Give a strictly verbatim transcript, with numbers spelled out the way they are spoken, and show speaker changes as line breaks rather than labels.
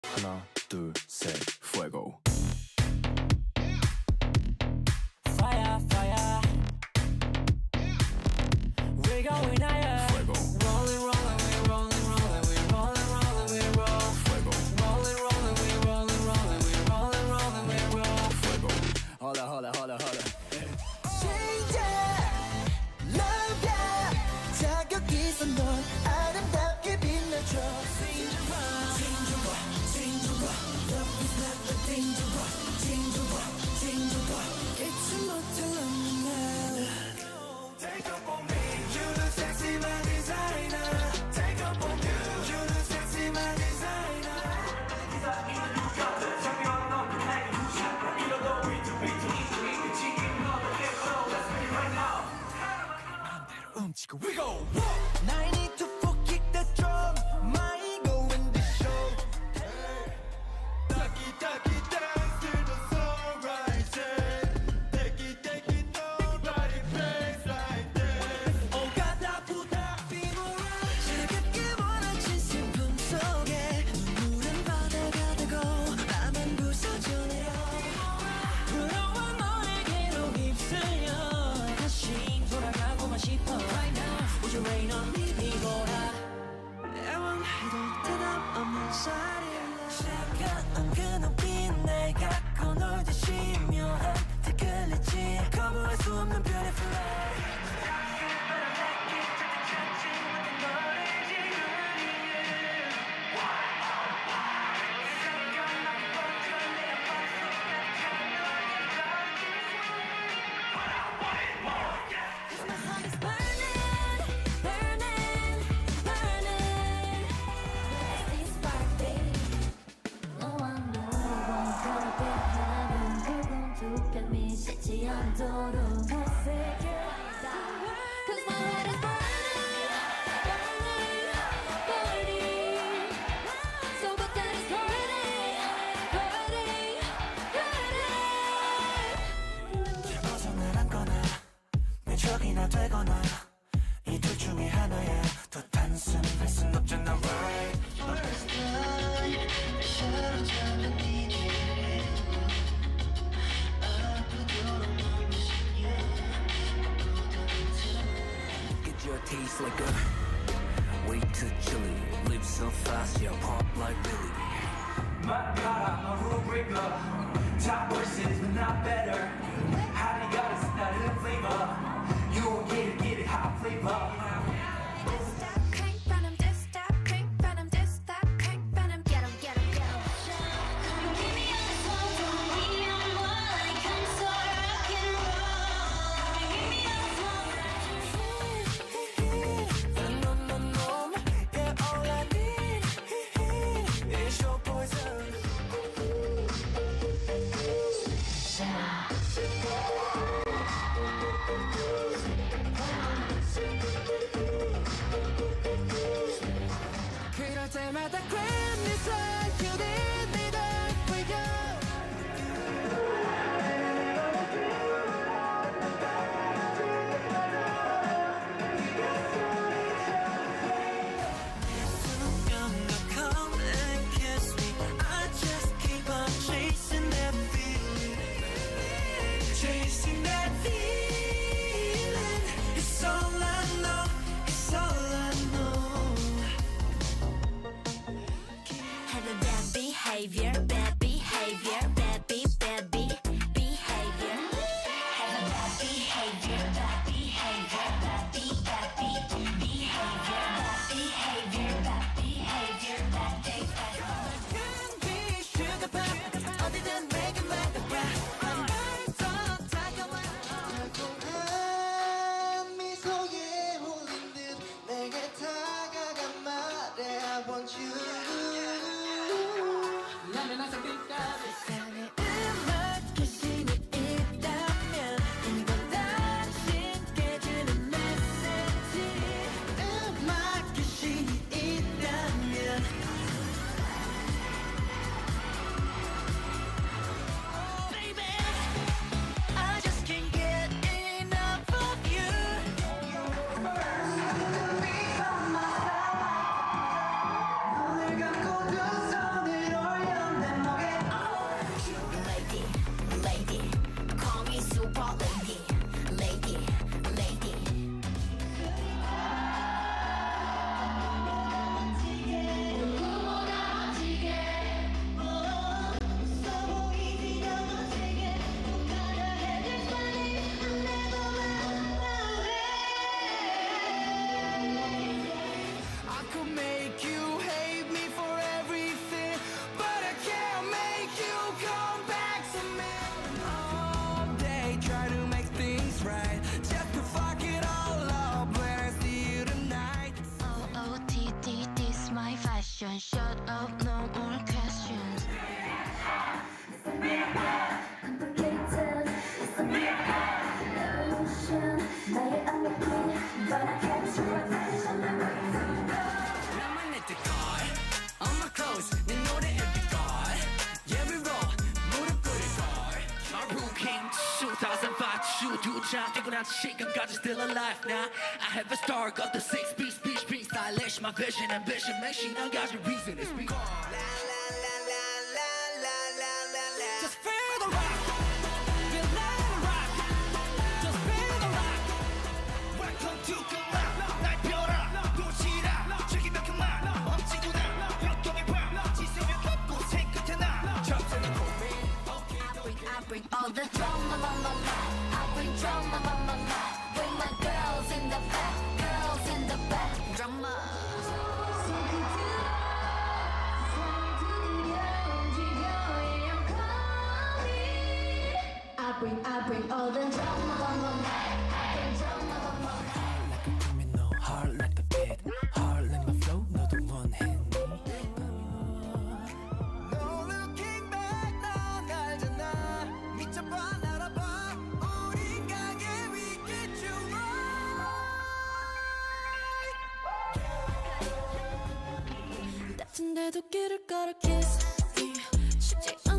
하나, 둘, 셋, Fuego.
Fire, fire. We're going higher.
Fuego.
Rolling, rolling, we're rolling, rolling, we're rolling, rolling, we're roll.
Fuego.
Rolling, rolling, we're rolling, rolling, we're rolling, rolling, we're roll.
Fuego.
Holla, holla, holla, holla.
진짜 love ya 자격 있어 널 아름답게 빛내줘 진주봐 진주봐 진주봐 love is not a danger 진주봐 진주봐 잊지 못할 날 Take up on me you the sexy my designer Take up on you you the sexy my designer 네가 있는 누가 정면 넌 내게 주시고 이러도 위트 위트 위트 위트 지금 너도 깨끗어 Let's make it right now 마음대로 움직여 We go I need to kick the drum my ego in the show Ducky ducky dance till the sun rises Take it take it nobody plays like this Oh 가다보다 Filmora 즐겁게 몰아친 슬픔 속에 눈물은 바다가 되고 밤은 부서져 내려 불어와 너에게로 휩쓸려 다시 돌아가고만 싶어 Right now Would you rain on me Filmora 애원해도 대답 없는 살인마 차가운 그 눈빛 내가 갖고 놀듯이 묘한테 끌리지 거부할 수 없는 beautiful life 적이나 되거나 이 둘 중에 하나야 더 단순할 순 없잖아 right First time 사로잡은 디제이 아프도록 멈추게 Get your taste like a way too chilly Live so fast, yeah, pop like Billy My God, I'm a rule breaker Top verses, but not better How do you got us not in flavor You won't get it, get it, hot flavor
shine 뛰고 난 시간까지 still alive now I have a star got the six piece speech being stylish my vision ambition machine I got your reason to speak just feel the rock feel the rock just feel the rock welcome to Programm 날 펴라 도시라 즐기면 그만 멈추고 나 역경의 밤 지수면 곳곳에 끝에 나 접수는 고민
I bring all the drama, ma, ma, ma. I bring drama, ma, ma, ma. Bring my girls in the back, girls in the back. Drama. I bring, I bring all the drama, ma, ma, ma. I bring drama, ma, ma, ma.
Like a criminal, hard like a beat, hard like my flow, 너도 원했니?
No looking back 넌 알잖아 미쳐봐 날아봐 우린 강해 we get you right
같은데도 길을 걸어 kiss 쉽지